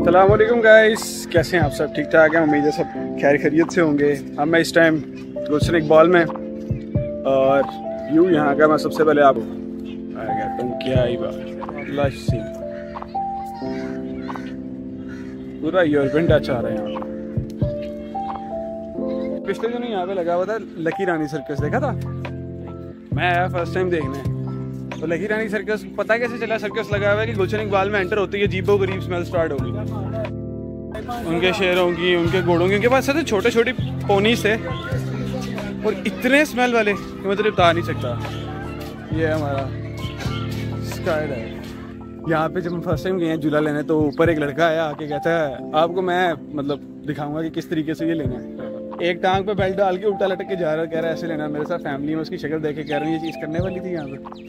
अस्सलामुअलैकुम गाइस, कैसे हैं आप सब? ठीक ठाक हैं, उम्मीद है सब खैर खैरियत से होंगे। अब मैं इस टाइम गुलशन इकबाल में और यूँ यहाँ का मैं सबसे पहले आपको कहता हूँ क्या ही बात पूरा यूरोपियन टच आ रहा है यहाँ। पिछले दिनों यहाँ पे लगा हुआ था लकी रानी सर्कस, देखा था? मैं आया फर्स्ट टाइम देखने, तो लकी रानी सर्कस पता कैसे चला? सर्कस लगा हुआ है कि गुलशन इकबाल में एंटर होती है अजीबो गरीब स्मेल स्टार्ट होगी उनके शेरों की, उनके घोड़ों की। उनके पास ऐसे छोटे छोटे पोनीस थे और इतने स्मेल वाले कि मैं तो बता नहीं सकता। ये है हमारा स्काई डाइव। यहाँ पे जब हम फर्स्ट टाइम गए हैं झूला लेने, तो ऊपर एक लड़का आया आके कहता है आपको मैं मतलब दिखाऊंगा कि किस तरीके से ये लेना है। एक टांग पे बेल्ट डाल के उल्टा लटक के जा रहा है, कह रहा है ऐसे लेना। मेरे साथ फैमिली में उसकी शक्ल देख के कह रही है ये चीज़ करने वाली थी यहाँ पे।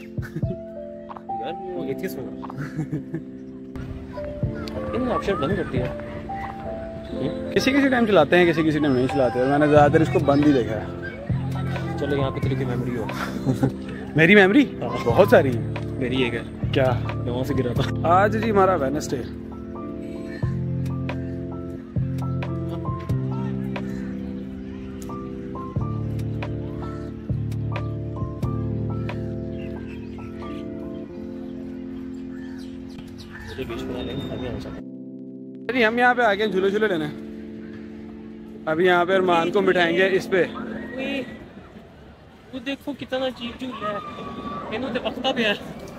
ऑप्शन बंद करती है, किसी किसी टाइम चलाते हैं, किसी किसी टाइम नहीं चलाते हैं। मैंने ज़्यादातर इसको बंद ही देखा है। चलो यहाँ पे तेरी की मेमोरी हो। मेरी मेमोरी बहुत सारी है। मेरी एक है, क्या? मैं वहाँ से गिरा था। आज जी हमारा वेडनेसडे। हम यहाँ पे आ गए झूले झूले लेने। अभी यहाँ पे अरमान को बिठाएंगे इस पे। वो देखो कितना अजीब झूला है, इन्होंने पकता पे है।